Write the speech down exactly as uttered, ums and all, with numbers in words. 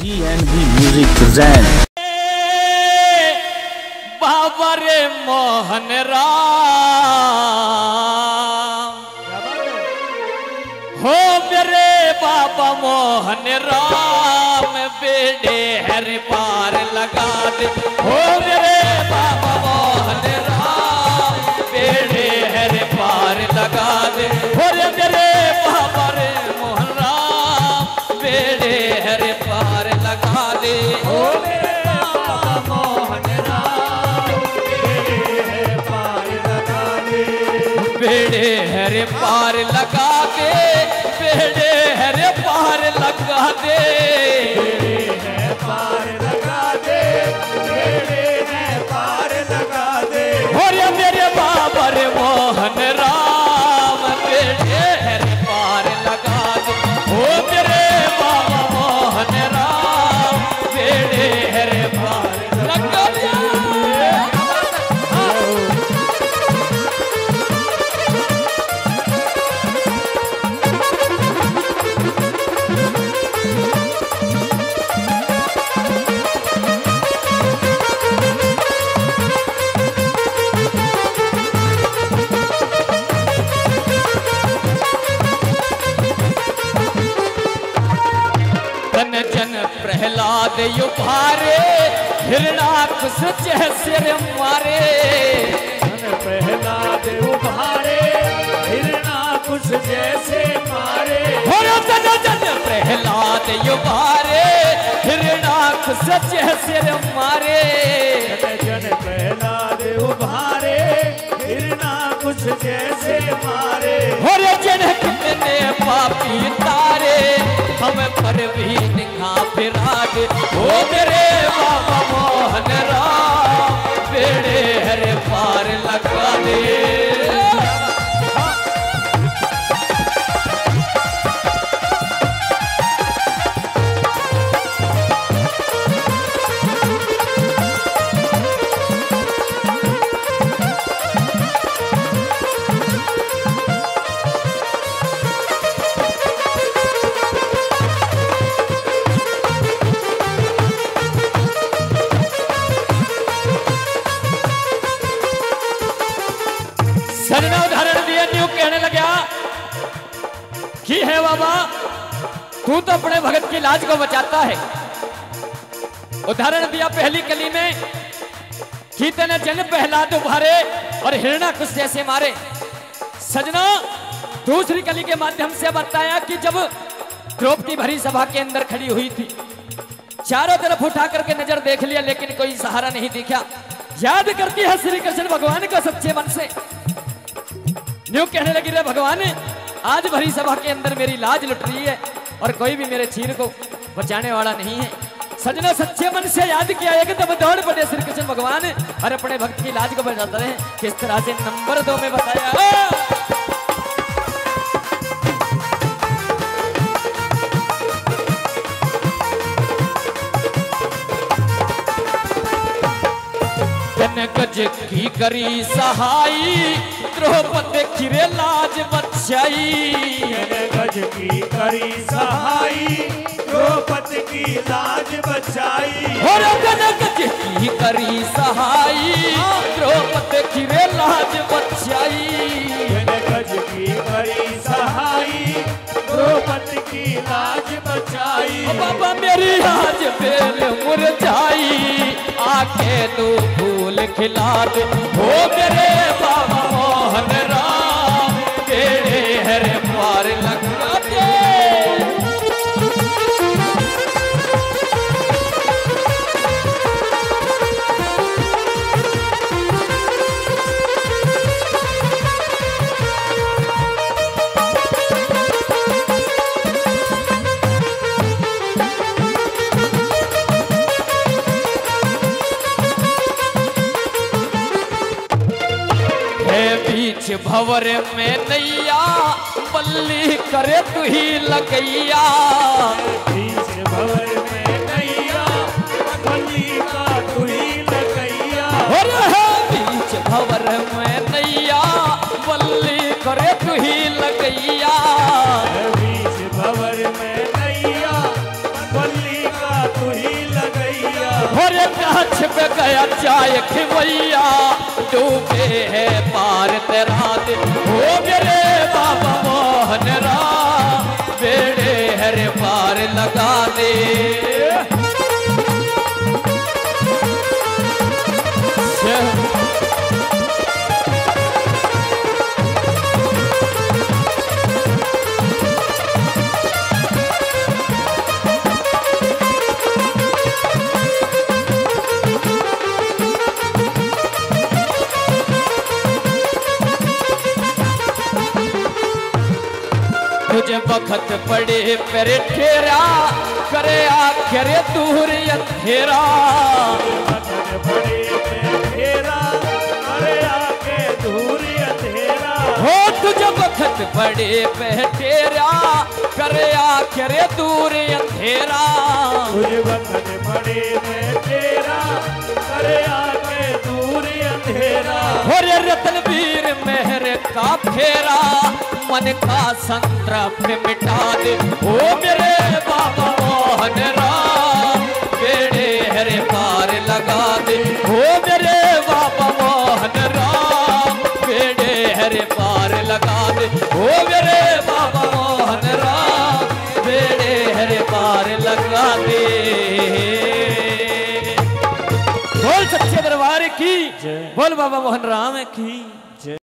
जी N B music present. बाबा रे मोहन राम हो मेरे बाबा मोहन राम बेड़े हर पार लगा दे। हो मेरे बाबा मोहन राम बेड़े हर पार लगा दे। हो रे मेरे बाबा रे मोहन राम बेड़े हर पार लगा दे। हो मेरे बाबा मोहन राम बेड़े हर पार लगा दे। बेड़े हर पार लगा दे। बेड़े हर पार लगा दे। बेड़े है पार लगा दे। बेड़े है पार लगा दे। हो रे मेरे बाबा रे मोहन राम बेड़े हर पार लगा दे। हो मेरे बाबा मोहन राम बेड़े हर पार लगा दे। जन जन प्रहलाद युभारे हिरणाकुश सिर मारे। जन प्रहलाद उभारे हिरणाकुश जैसे मारे। हो रे जन जन प्रहलाद युभारे हिरणाकुश सिर मारे। जन जन प्रहलाद उभारे हिरणाकुश जैसे मारे। हो रे जन कितने पापी तारे हम पर भी निगाह फिरा दे। हो मेरे बाबा मोहन राम बेड़े हर पार लगा दे। सजना उदाहरण दिया न्यू कहने लगा कि है बाबा तू तो अपने भगत की लाज को बचाता है। उदाहरण दिया पहली कली में कि तेने जन प्रहलाद उभारे और हिरणाकुश जैसे मारे। सजना दूसरी कली के माध्यम से बताया कि जब द्रौपदी भरी सभा के अंदर खड़ी हुई थी, चारों तरफ उठा करके नजर देख लिया लेकिन कोई सहारा नहीं दिखा। याद करती है श्री कृष्ण भगवान को सच्चे मन से। न्यू कहने लगी रे भगवान आज भरी सभा के अंदर मेरी लाज लुट रही है और कोई भी मेरे चीर को बचाने वाला नहीं है। सजना सच्चे मन से याद किया एकदम दौड़ पड़े श्री कृष्ण भगवान और अपने भक्त की लाज को बचाते रहे। किस तरह से नंबर दो में बताया गज की करी सहाई द्रौपदी खिरे लाज बचाई। गज की करी सहाई द्रौपदी की लाज बचाई। और गज की करी सहाई द्रौपदी खिरे लाज बचाई। गज की करी सहाई द्रौपदी की लाज बचाई। बाबा मेरी आज बेल मुरझाई आके तू फूल खिला दे। हो मेरे बाबा मोहन राम बेड़े हर पार लगा दे। बीच भंवर में नैया बल्ली करे तू ही लगैया। बीच भंवर में नैया बल्ली का तू ही लगैया। बीच भंवर में नैया बल्ली करे तू ही लगैया। बीच भंवर में नैया बल्ली का तू ही लगैया। और गाछ पे गया चाय खिवैया डूबे है पार तेरा दे ओ मेरे बाबा मोहन राम बेड़े हर पार लगा दे। तुझे वक्त पड़े पर ठेरा करे आखिर दूर अंधेरा। बड़े तेरा अरे आके दूर अंधेरा। हो तुझे वक्त पड़े पे ठेरा करे आखिर दूर अंधेरा। तुझे वक्त पड़े तेरा अरे आके दूर अंधेरा। और रतनवीर मेहर का फेरा मन का संतरफ मिटा दे ओ मेरे बाबा मोहन राम बेड़े हरे पार लगा दे ओ मेरे बाबा मोहन राम बेड़े हरे पार लगा दे ओ मेरे बाबा मोहन राम बेड़े हरे पार लगा दे। बोल सच्चे दरबार की, बोल बाबा मोहन राम की।